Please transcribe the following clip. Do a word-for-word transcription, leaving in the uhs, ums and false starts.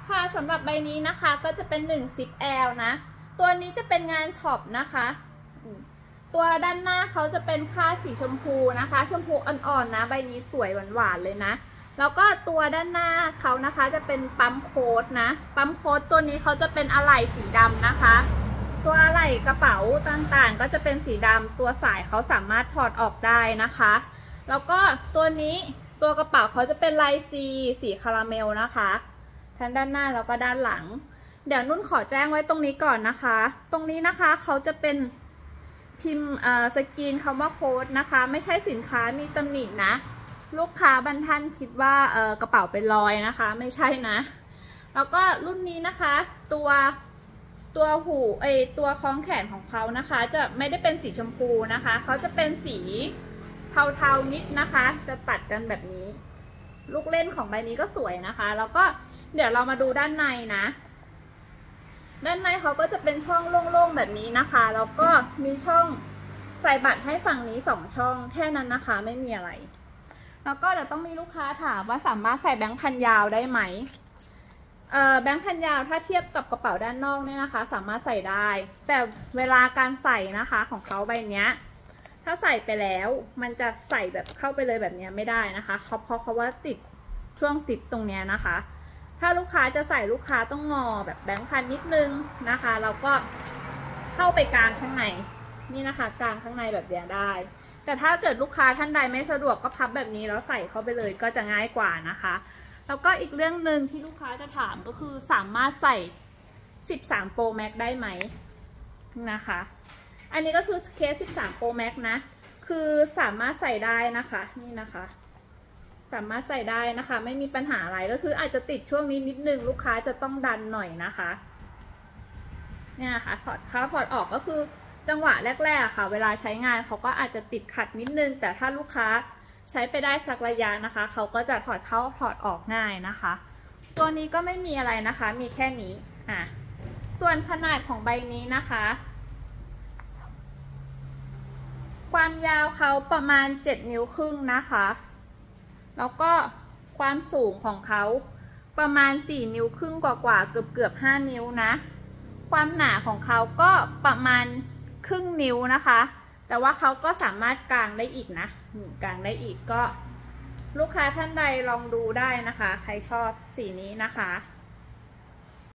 ค่ะสำหรับใบนี้นะคะก็จะเป็นหนึ่ง ซิป แอล นะตัวนี้จะเป็นงานช็อปนะคะตัวด้านหน้าเขาจะเป็นผ้าสีชมพูนะคะชมพูอ่อนๆนะใบนี้สวยหวานๆเลยนะแล้วก็ตัวด้านหน้าเขานะคะจะเป็นปั๊มโค้ดนะปั๊มโค้ดตัวนี้เขาจะเป็นอะไหล่สีดำนะคะตัวอะไหล่กระเป๋าต่างๆก็จะเป็นสีดำตัวสายเขาสามารถถอดออกได้นะคะแล้วก็ตัวนี้ตัวกระเป๋าเขาจะเป็นลายซีสีคาราเมลนะคะทั้งด้านหน้าแล้วก็ด้านหลังเดี๋ยวนุ่นขอแจ้งไว้ตรงนี้ก่อนนะคะตรงนี้นะคะเขาจะเป็นพิมพ์สกรีนคำว่าโค้ดนะคะไม่ใช่สินค้ามีตำหนินะลูกค้าบางท่านคิดว่ากระเป๋าเป็นรอยนะคะไม่ใช่นะแล้วก็รุ่นนี้นะคะตัวตัวหูไอตัวคล้องแขนของเขานะคะจะไม่ได้เป็นสีชมพูนะคะเขาจะเป็นสีเทาๆนิดนะคะจะตัดกันแบบนี้ลูกเล่นของใบนี้ก็สวยนะคะแล้วก็เดี๋ยวเรามาดูด้านในนะด้านในเขาก็จะเป็นช่องโล่งๆแบบนี้นะคะแล้วก็มีช่องใส่บัตรให้ฝั่งนี้สองช่องแค่นั้นนะคะไม่มีอะไรแล้วก็เดี๋ยวต้องมีลูกค้าถามว่าสามารถใส่แบงค์พันยาวได้ไหมเอ่อแบงค์พันยาวถ้าเทียบกับกระเป๋าด้านนอกเนี่ยนะคะสามารถใส่ได้แต่เวลาการใส่นะคะของเขาใบเนี้ยถ้าใส่ไปแล้วมันจะใส่แบบเข้าไปเลยแบบนี้ไม่ได้นะคะเขาเพราะเขาว่าติดช่วงซิปตรงเนี้ยนะคะถ้าลูกค้าจะใส่ลูกค้าต้องงอแบบแบงค์พันนิดนึงนะคะแล้วก็เข้าไปกลางข้างในนี่นะคะกลางข้างในแบบเนี้ยได้แต่ถ้าเกิดลูกค้าท่านใดไม่สะดวกก็พับแบบนี้แล้วใส่เข้าไปเลยก็จะง่ายกว่านะคะแล้วก็อีกเรื่องหนึ่งที่ลูกค้าจะถามก็คือสามารถใส่สิบสาม Pro Max ได้ไหมนะคะอันนี้ก็คือเคสสิบสาม Pro Max นะคือสามารถใส่ได้นะคะนี่นะคะสามารถใส่ได้นะคะไม่มีปัญหาอะไรก็คืออาจจะติดช่วงนี้นิดนึงลูกค้าจะต้องดันหน่อยนะคะเนี่ยนะคะถอดเข้าถอดออกก็คือจังหวะแรกๆค่ะเวลาใช้งานเขาก็อาจจะติดขัดนิดนึงแต่ถ้าลูกค้าใช้ไปได้สักระยะนะคะเขาก็จะถอดเข้าถอดออกง่ายนะคะตัวนี้ก็ไม่มีอะไรนะคะมีแค่นี้อ่ะส่วนขนาดของใบนี้นะคะความยาวเขาประมาณเจ็ดนิ้วครึ่งนะคะแล้วก็ความสูงของเขาประมาณสี่นิ้วครึ่งกว่าๆเกือบเกือบห้านิ้วนะความหนาของเขาก็ประมาณครึ่งนิ้วนะคะแต่ว่าเขาก็สามารถกางได้อีกนะกางได้อีกก็ลูกค้าท่านใดลองดูได้นะคะใครชอบสีนี้นะคะ